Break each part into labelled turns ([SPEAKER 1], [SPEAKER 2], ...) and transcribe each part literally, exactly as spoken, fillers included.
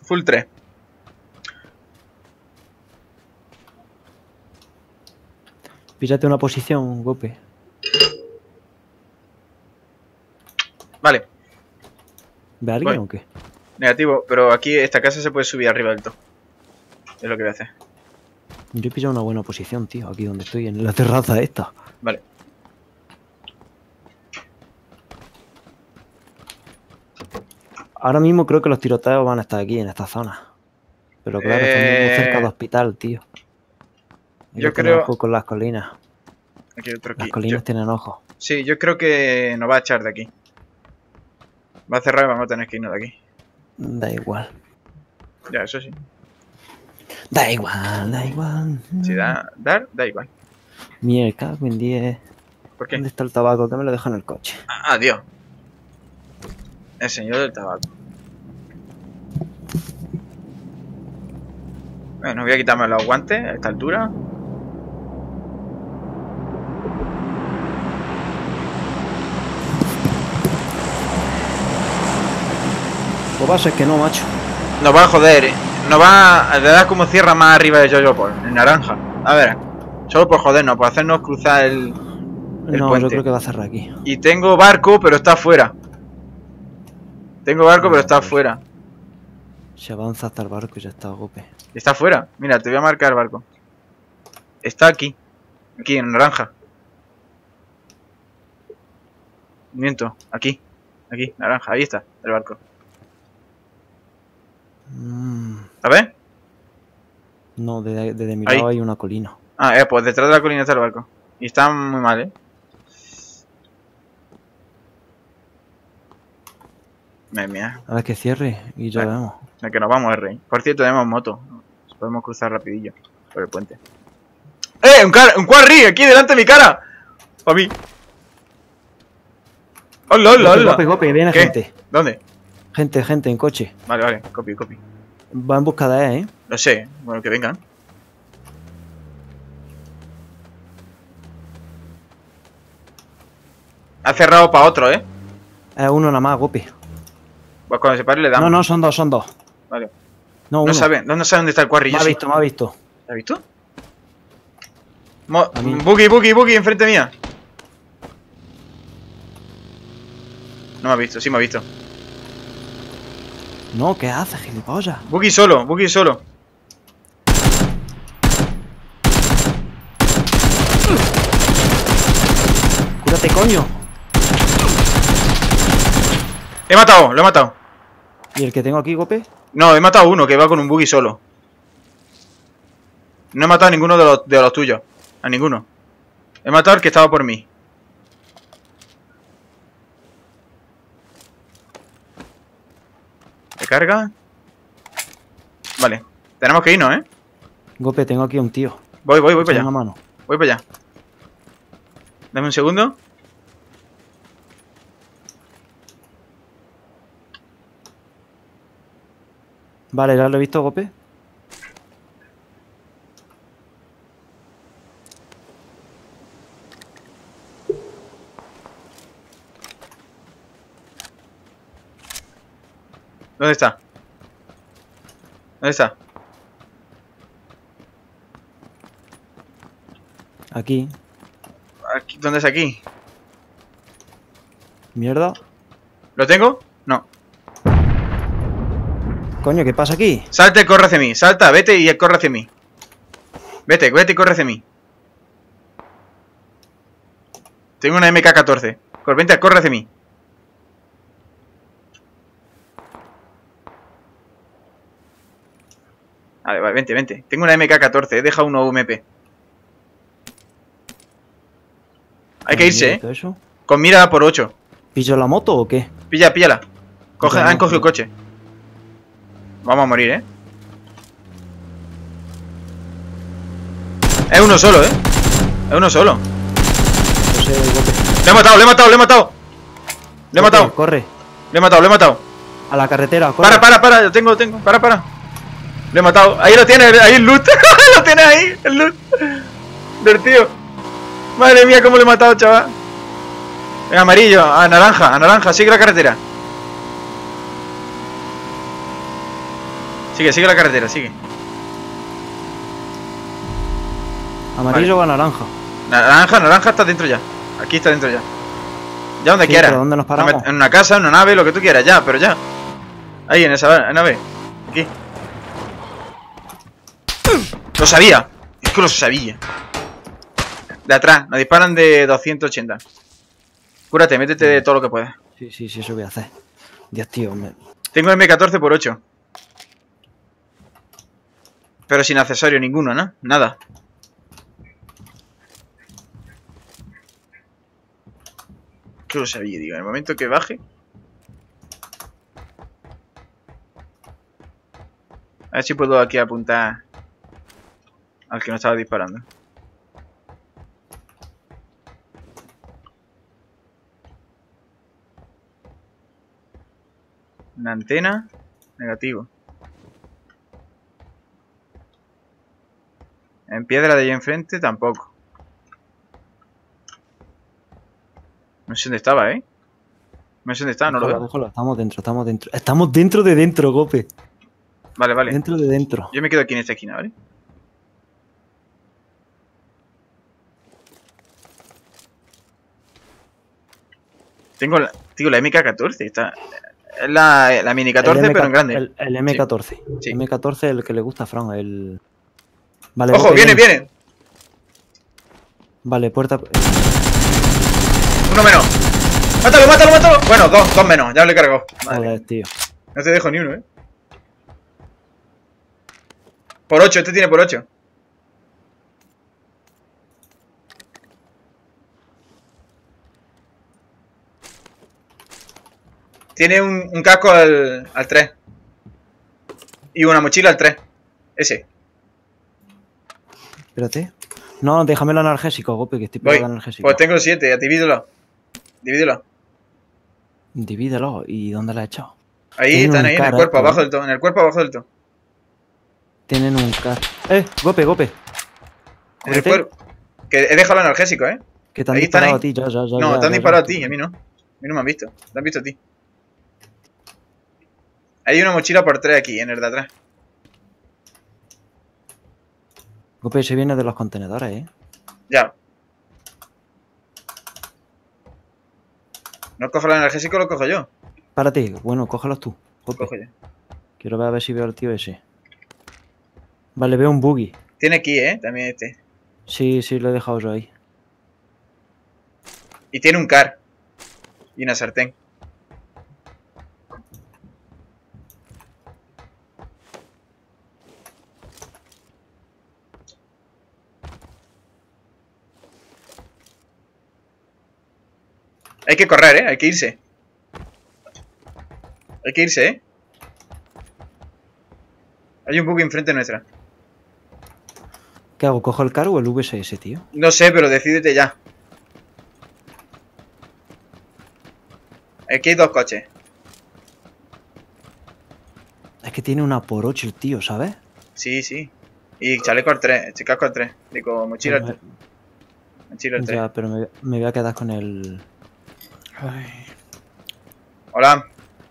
[SPEAKER 1] Full tres.
[SPEAKER 2] Píllate una posición, Gope.
[SPEAKER 1] Vale.
[SPEAKER 2] ¿Ve a alguien
[SPEAKER 1] Voy.
[SPEAKER 2] o qué?
[SPEAKER 1] Negativo, pero aquí esta casa se puede subir arriba del todo. Es lo que voy a hacer.
[SPEAKER 2] Yo he pillado una buena posición, tío, aquí donde estoy, en la terraza esta.
[SPEAKER 1] Vale.
[SPEAKER 2] Ahora mismo creo que los tiroteos van a estar aquí, en esta zona. Pero claro,
[SPEAKER 1] Eh...
[SPEAKER 2] estamos muy cerca de hospital, tío. Hay
[SPEAKER 1] Yo
[SPEAKER 2] que tener
[SPEAKER 1] creo...
[SPEAKER 2] ojo con las colinas.
[SPEAKER 1] Aquí hay otro aquí.
[SPEAKER 2] Las colinas
[SPEAKER 1] Yo...
[SPEAKER 2] tienen ojos.
[SPEAKER 1] Sí, yo creo que nos va a echar de aquí. Va a cerrar y vamos a tener que irnos de aquí.
[SPEAKER 2] Da igual.
[SPEAKER 1] Ya, eso sí.
[SPEAKER 2] Da igual, da igual.
[SPEAKER 1] Si da, dar, da igual.
[SPEAKER 2] Mierda, en diez.
[SPEAKER 1] ¿Por qué?
[SPEAKER 2] ¿Dónde está el tabaco? Que me lo dejo en el coche.
[SPEAKER 1] Ah, adiós. El señor del tabaco. Bueno, voy a quitarme los guantes a esta altura.
[SPEAKER 2] Lo que pasa es que no, macho.
[SPEAKER 1] Nos va a joder, ¿eh? Nos va a... Le das como cierra más arriba de Jojo, en naranja. A ver, solo por jodernos, por hacernos cruzar el, el
[SPEAKER 2] no,
[SPEAKER 1] puente.
[SPEAKER 2] yo creo que va a cerrar aquí.
[SPEAKER 1] Y tengo barco, pero está afuera. Tengo barco,
[SPEAKER 2] No,
[SPEAKER 1] pero está
[SPEAKER 2] pues.
[SPEAKER 1] afuera.
[SPEAKER 2] Se avanza hasta el barco y ya está, Gope.
[SPEAKER 1] Está afuera. Mira, te voy a marcar el barco. Está aquí. Aquí, en naranja. Miento, aquí. Aquí, naranja. Ahí está, el barco.
[SPEAKER 2] Mm,
[SPEAKER 1] ¿La ves?
[SPEAKER 2] no, desde, desde mi
[SPEAKER 1] Ahí.
[SPEAKER 2] lado hay una colina.
[SPEAKER 1] Ah, eh, pues detrás de la colina está el barco. Y está muy mal, ¿eh? Madre mía.
[SPEAKER 2] Ahora que cierre y ya
[SPEAKER 1] Vale.
[SPEAKER 2] vemos.
[SPEAKER 1] De que nos vamos, el rey. Por cierto, tenemos moto. Podemos cruzar rapidillo por el puente. ¡Eh! ¡Un, car un quarry! ¡Aquí delante de mi cara! ¡Para mí! ¡Hola, hola,
[SPEAKER 2] Gope,
[SPEAKER 1] hola!
[SPEAKER 2] Gope, Gope, viene
[SPEAKER 1] ¿Qué?
[SPEAKER 2] gente.
[SPEAKER 1] ¿Dónde?
[SPEAKER 2] Gente, gente en coche.
[SPEAKER 1] Vale, vale. Copy, copy.
[SPEAKER 2] Va en busca de él, ¿eh?
[SPEAKER 1] Lo sé. Bueno, que vengan. Ha cerrado para otro, ¿eh?
[SPEAKER 2] Es uno nada más, Gope.
[SPEAKER 1] Pues cuando se pare le damos.
[SPEAKER 2] No, no, son dos, son dos.
[SPEAKER 1] Vale.
[SPEAKER 2] No, uno.
[SPEAKER 1] No sabe, no, no sabe dónde está el quarry.
[SPEAKER 2] Me
[SPEAKER 1] Yo
[SPEAKER 2] ha
[SPEAKER 1] sí.
[SPEAKER 2] visto, me ha visto.
[SPEAKER 1] ¿Lo has visto? Mo
[SPEAKER 2] A mí.
[SPEAKER 1] Boogie, Boogie, Boogie, enfrente mía. No me ha visto, sí me ha visto.
[SPEAKER 2] No, ¿qué haces, gilipollas?
[SPEAKER 1] Boogie solo, Boogie solo.
[SPEAKER 2] Cúrate, coño.
[SPEAKER 1] He matado, lo he matado.
[SPEAKER 2] ¿Y el que tengo aquí, Gope?
[SPEAKER 1] No, he matado a uno que va con un Boogie solo. No he matado a ninguno de los, de los tuyos. A ninguno. He matado al que estaba por mí. ¿Me carga? Vale. Tenemos que irnos, ¿eh?
[SPEAKER 2] Gope, tengo aquí a un tío.
[SPEAKER 1] Voy, voy, voy para
[SPEAKER 2] Echa una
[SPEAKER 1] allá.
[SPEAKER 2] mano.
[SPEAKER 1] Voy para allá. Dame un segundo.
[SPEAKER 2] Vale, ¿ya lo he visto, Gope?
[SPEAKER 1] ¿Dónde está? ¿Dónde está?
[SPEAKER 2] Aquí.
[SPEAKER 1] Aquí, ¿dónde es aquí?
[SPEAKER 2] Mierda.
[SPEAKER 1] ¿Lo tengo? No.
[SPEAKER 2] Coño, ¿qué pasa aquí?
[SPEAKER 1] Salta y corre hacia mí. Salta, vete y corre hacia mí. Vete, vete y corre hacia mí. Tengo una M K catorce. Cor, vente, corre hacia mí. Vale, vale, vente, vente. Tengo una M K catorce, he dejado una U M P. Hay que irse,
[SPEAKER 2] ¿Todo
[SPEAKER 1] eh.
[SPEAKER 2] eso?
[SPEAKER 1] Con mira por ocho.
[SPEAKER 2] ¿Pillo la moto o qué?
[SPEAKER 1] Pilla, píllala. Coge,
[SPEAKER 2] Ya no,
[SPEAKER 1] han cogido
[SPEAKER 2] no.
[SPEAKER 1] coche. Vamos a morir, eh. Es uno solo, eh. Es uno solo.
[SPEAKER 2] No sé, Gope.
[SPEAKER 1] Le he matado, le he matado, le he matado. Le he
[SPEAKER 2] Gope,
[SPEAKER 1] matado,
[SPEAKER 2] Corre.
[SPEAKER 1] le he matado, le he matado.
[SPEAKER 2] A la carretera, corre.
[SPEAKER 1] Para, para, para, lo tengo, lo tengo. Para, para. Le he matado. Ahí lo tiene, ahí el loot. Lo tiene ahí, el loot. Del tío. Madre mía, cómo le he matado, chaval. En amarillo, a naranja, a naranja, sigue la carretera. Sigue, sigue la carretera, sigue.
[SPEAKER 2] ¿Amarillo vale. o naranja?
[SPEAKER 1] Naranja, naranja está dentro ya. Aquí está dentro ya. Ya donde
[SPEAKER 2] sí,
[SPEAKER 1] quieras.
[SPEAKER 2] ¿Dónde nos paramos?
[SPEAKER 1] En una casa, en una nave, lo que tú quieras, ya, pero ya. Ahí, en esa nave. Aquí. Lo sabía. Es que lo sabía. De atrás, nos disparan de doscientos ochenta. Cúrate, métete de todo lo que puedas.
[SPEAKER 2] Sí, sí, sí, eso voy a hacer. Dios, tío. Me...
[SPEAKER 1] Tengo M catorce por ocho. Pero sin accesorio ninguno, ¿no? Nada. Que lo sabía, digo. En el momento que baje. A ver si puedo aquí apuntar al que nos estaba disparando. Una antena. Negativo. En piedra de ahí enfrente tampoco. No sé dónde estaba, ¿eh? No sé dónde estaba, no lo veo.
[SPEAKER 2] Déjalo, estamos dentro, estamos dentro. Estamos dentro de dentro, Gope.
[SPEAKER 1] Vale, vale.
[SPEAKER 2] Dentro de dentro.
[SPEAKER 1] Yo me quedo aquí en esta esquina, ¿vale? Tengo la, digo, la M K catorce. Está, es la, la mini catorce,
[SPEAKER 2] M K,
[SPEAKER 1] pero en grande.
[SPEAKER 2] El, el M catorce.
[SPEAKER 1] Sí.
[SPEAKER 2] M catorce el que le gusta a Fran. El... Vale,
[SPEAKER 1] ¡Ojo,
[SPEAKER 2] Gope,
[SPEAKER 1] viene, viene!
[SPEAKER 2] Vale, puerta...
[SPEAKER 1] Uno menos. ¡Mátalo, mátalo, mátalo! Bueno, dos, dos menos. Ya le he cargado.
[SPEAKER 2] Joder, tío.
[SPEAKER 1] No te dejo ni uno, ¿eh? Por ocho, este tiene por ocho. Tiene un, un casco al, al tres. Y una mochila al tres. Ese.
[SPEAKER 2] Espérate. No, déjame el analgésico, Gope, que estoy
[SPEAKER 1] Voy.
[SPEAKER 2] pegando analgésico.
[SPEAKER 1] Pues tengo el siete, divídelo. Divídelo.
[SPEAKER 2] Divídelo. ¿Y dónde lo has echado?
[SPEAKER 1] Ahí
[SPEAKER 2] Tienen
[SPEAKER 1] están,
[SPEAKER 2] un
[SPEAKER 1] ahí en el
[SPEAKER 2] cara,
[SPEAKER 1] cuerpo,
[SPEAKER 2] ¿eh?
[SPEAKER 1] abajo del todo. En el cuerpo, abajo del todo.
[SPEAKER 2] Tienen un car... ¡Eh! Gope, Gope.
[SPEAKER 1] En el
[SPEAKER 2] Cógete,
[SPEAKER 1] cuerpo. Que he dejado el analgésico, ¿eh?
[SPEAKER 2] Que te han
[SPEAKER 1] Ahí están,
[SPEAKER 2] disparado
[SPEAKER 1] ahí.
[SPEAKER 2] a ti, ya, ya, ya.
[SPEAKER 1] No,
[SPEAKER 2] ya,
[SPEAKER 1] te han
[SPEAKER 2] ya,
[SPEAKER 1] disparado
[SPEAKER 2] ya.
[SPEAKER 1] a ti, a mí no. A mí no me han visto. Te han visto a ti. Hay una mochila por tres aquí, en el de atrás.
[SPEAKER 2] Gope, se viene de los contenedores, ¿eh?
[SPEAKER 1] Ya. No cojo el analgésico, lo cojo yo.
[SPEAKER 2] Párate, bueno, cógelos tú.
[SPEAKER 1] Lo
[SPEAKER 2] Gope.
[SPEAKER 1] cojo yo.
[SPEAKER 2] Quiero ver a ver si veo al tío ese. Vale, veo un buggy.
[SPEAKER 1] Tiene aquí, ¿eh? También este.
[SPEAKER 2] Sí, sí, lo he dejado yo ahí.
[SPEAKER 1] Y tiene un car. Y una sartén. Hay que correr, ¿eh? Hay que irse. Hay que irse, ¿eh? Hay un buggy enfrente nuestra.
[SPEAKER 2] ¿Qué hago? ¿Cojo el car o el V S S, tío?
[SPEAKER 1] No sé, pero decídete ya. Aquí hay dos coches.
[SPEAKER 2] Es que tiene una por ocho el tío, ¿sabes?
[SPEAKER 1] Sí, sí. Y chaleco al tres. Este casco al tres. Digo, mochila al
[SPEAKER 2] Pero
[SPEAKER 1] tres. Mochila al
[SPEAKER 2] me-
[SPEAKER 1] tres.
[SPEAKER 2] Ya, pero me, me voy a quedar con el...
[SPEAKER 3] Ay.
[SPEAKER 1] Hola.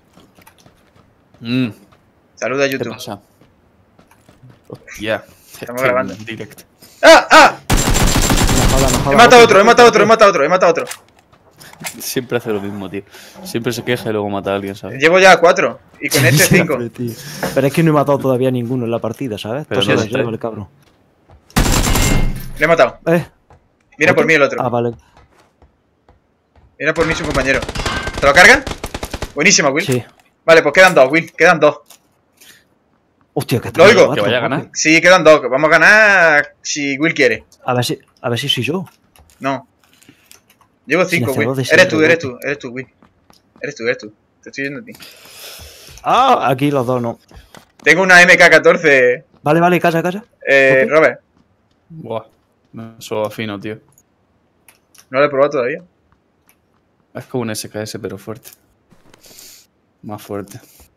[SPEAKER 3] Mm,
[SPEAKER 1] Saluda a
[SPEAKER 3] ¿Qué
[SPEAKER 1] YouTube.
[SPEAKER 3] pasa? Hostia.
[SPEAKER 1] Estamos grabando.
[SPEAKER 3] En directo.
[SPEAKER 1] ¡Ah! ¡Ah!
[SPEAKER 2] Me joda, me joda,
[SPEAKER 1] He matado
[SPEAKER 2] Gope,
[SPEAKER 1] otro, he
[SPEAKER 2] Gope,
[SPEAKER 1] matado otro, he
[SPEAKER 2] Gope.
[SPEAKER 1] matado otro, he matado otro.
[SPEAKER 3] Siempre hace lo mismo, tío. Siempre se queja y luego mata a alguien, ¿sabes?
[SPEAKER 1] Llevo ya cuatro. Y con este cinco.
[SPEAKER 2] Siempre, tío. Pero es que no he matado todavía ninguno en la partida, ¿sabes?
[SPEAKER 3] Pero
[SPEAKER 2] Pues
[SPEAKER 3] no
[SPEAKER 2] se
[SPEAKER 3] los
[SPEAKER 2] los lleva
[SPEAKER 3] tres.
[SPEAKER 2] el cabrón.
[SPEAKER 1] Le he matado.
[SPEAKER 2] Eh,
[SPEAKER 1] Viene por
[SPEAKER 2] ¿otro?
[SPEAKER 1] mí el otro.
[SPEAKER 2] Ah, vale.
[SPEAKER 1] Viene por mí su compañero. ¿Te lo cargan? Buenísima, Will.
[SPEAKER 2] Sí.
[SPEAKER 1] Vale, pues quedan dos, Will. Quedan dos.
[SPEAKER 2] Hostia, que
[SPEAKER 1] Lo oigo.
[SPEAKER 2] cuatro,
[SPEAKER 3] Que vaya a
[SPEAKER 2] Gope.
[SPEAKER 3] ganar.
[SPEAKER 1] Sí, quedan dos. Vamos a ganar si Will quiere.
[SPEAKER 2] A ver si, a ver si soy yo.
[SPEAKER 1] No. Llevo
[SPEAKER 2] Sin
[SPEAKER 1] cinco,
[SPEAKER 2] hacer
[SPEAKER 1] Will.
[SPEAKER 2] de
[SPEAKER 1] Eres tú,
[SPEAKER 2] siempre,
[SPEAKER 1] eres
[SPEAKER 2] Gope.
[SPEAKER 1] tú, eres tú, Will. Eres tú, eres tú. Te estoy viendo a ti.
[SPEAKER 2] Ah, aquí los dos no.
[SPEAKER 1] Tengo una M K catorce,
[SPEAKER 2] Vale, vale, calla, calla.
[SPEAKER 1] eh,
[SPEAKER 2] Gope.
[SPEAKER 1] Robert.
[SPEAKER 3] Buah. Eso afino, tío.
[SPEAKER 1] No lo he probado todavía.
[SPEAKER 3] Es como un S K S, pero fuerte. Más fuerte.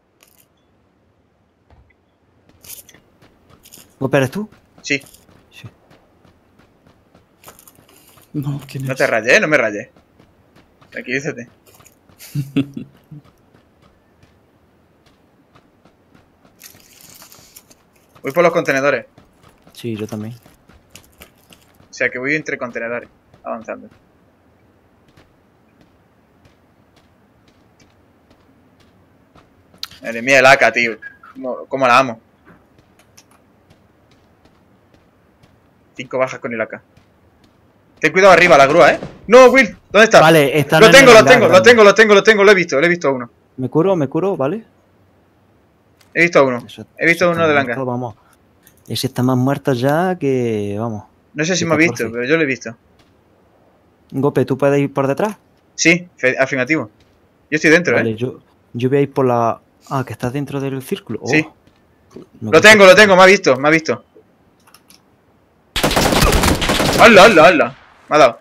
[SPEAKER 2] ¿Gope eres tú?
[SPEAKER 1] Sí.
[SPEAKER 2] Sí.
[SPEAKER 3] No, ¿quién
[SPEAKER 1] No
[SPEAKER 3] es?
[SPEAKER 1] te rayes, no me rayes. Tranquilízate. Voy por los contenedores.
[SPEAKER 2] Sí, yo también.
[SPEAKER 1] O sea que voy entre contenedores, avanzando. Madre mía, el A K, tío. ¿Cómo, cómo la amo? Cinco bajas con el A K. Ten cuidado arriba, la grúa, ¿eh? No, Will, ¿dónde está?
[SPEAKER 2] Vale, está.
[SPEAKER 1] Lo tengo, lo tengo, lo tengo, lo tengo, lo tengo, lo he visto, lo he visto a uno.
[SPEAKER 2] Me curo, me curo, ¿vale?
[SPEAKER 1] He visto a uno.
[SPEAKER 2] Eso-
[SPEAKER 1] He visto a
[SPEAKER 2] eso
[SPEAKER 1] uno
[SPEAKER 2] está
[SPEAKER 1] del
[SPEAKER 2] muerto,
[SPEAKER 1] hangar.
[SPEAKER 2] Vamos. Ese está más muerto ya que. Vamos.
[SPEAKER 1] No sé si
[SPEAKER 2] Sí,
[SPEAKER 1] me ha visto,
[SPEAKER 2] catorce.
[SPEAKER 1] pero yo lo he visto.
[SPEAKER 2] Gope, ¿tú puedes ir por detrás?
[SPEAKER 1] Sí, fe- afirmativo. Yo estoy dentro,
[SPEAKER 2] Vale,
[SPEAKER 1] ¿eh?
[SPEAKER 2] yo, yo voy a ir por la. Ah, que estás dentro del círculo. Oh,
[SPEAKER 1] Sí.
[SPEAKER 2] me
[SPEAKER 1] Lo
[SPEAKER 2] gusta.
[SPEAKER 1] tengo, lo tengo, me ha visto, me ha visto. ¡Hala, hala, hala! Me ha dado.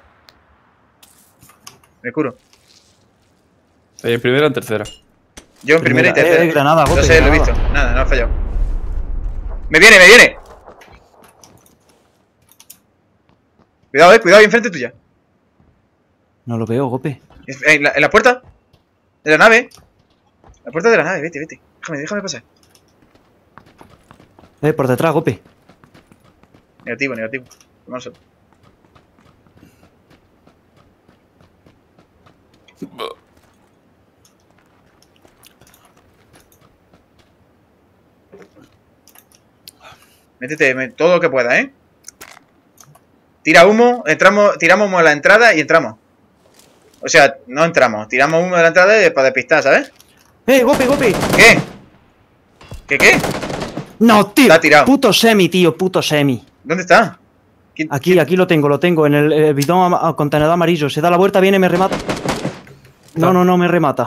[SPEAKER 1] Me curo.
[SPEAKER 3] Ahí en primera o en tercera.
[SPEAKER 1] Yo en primera, y
[SPEAKER 2] Primera,
[SPEAKER 1] tercera.
[SPEAKER 2] eh, granada,
[SPEAKER 1] Lo
[SPEAKER 2] Gope,
[SPEAKER 1] sé, lo he
[SPEAKER 2] granada.
[SPEAKER 1] visto. Nada, no ha fallado. ¡Me viene, me viene! Cuidado, eh, cuidado ahí enfrente tuya.
[SPEAKER 2] No lo veo, Gope.
[SPEAKER 1] En la, en la puerta. De la nave. La puerta de la nave, vete, vete. Déjame, déjame pasar.
[SPEAKER 2] Eh, por detrás, Gope.
[SPEAKER 1] Negativo, negativo. Vamos a... Métete me- todo lo que pueda, ¿eh? Tira humo, entramos, tiramos humo a la entrada y entramos. O sea, no entramos, tiramos humo a la entrada y- para despistar, ¿sabes?
[SPEAKER 2] ¡Eh, Gope, Gope!
[SPEAKER 1] ¿Qué? ¿Qué qué?
[SPEAKER 2] No, tío.
[SPEAKER 1] Está tirado.
[SPEAKER 2] Puto semi, tío, puto semi.
[SPEAKER 1] ¿Dónde está? ¿Quién-
[SPEAKER 2] Aquí, aquí lo tengo, lo tengo, en el, el bidón ama- ah, contenedor amarillo. Se da la vuelta, viene, me remata. No, no, no, me remata.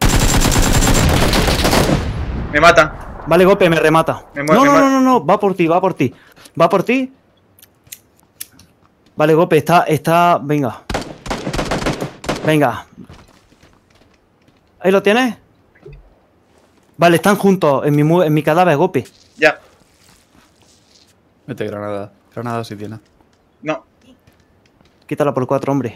[SPEAKER 1] Me mata.
[SPEAKER 2] Vale, Gope, me remata.
[SPEAKER 1] Me muero,
[SPEAKER 2] no,
[SPEAKER 1] me
[SPEAKER 2] no,
[SPEAKER 1] muero.
[SPEAKER 2] no, no, no, va por ti, va por ti. Va por ti. Vale, Gope, está, está, venga. Venga. ¿Ahí lo tienes? Vale, están juntos en mi, mu- en mi cadáver, Gope.
[SPEAKER 1] Ya.
[SPEAKER 3] Mete granada. Granada si tiene.
[SPEAKER 1] No.
[SPEAKER 2] Quítala por cuatro, hombre.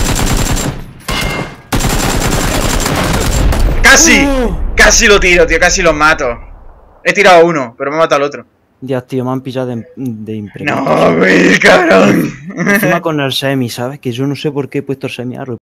[SPEAKER 1] ¡Casi!
[SPEAKER 2] ¡Uh!
[SPEAKER 1] Casi lo tiro, tío, casi lo mato. He tirado a uno, pero me ha matado al otro.
[SPEAKER 2] Dios, tío, me han pillado de, de imprevisto.
[SPEAKER 1] No, güey, cabrón.
[SPEAKER 2] Encima con el semi, ¿sabes? Que yo no sé por qué he puesto el semi arrow.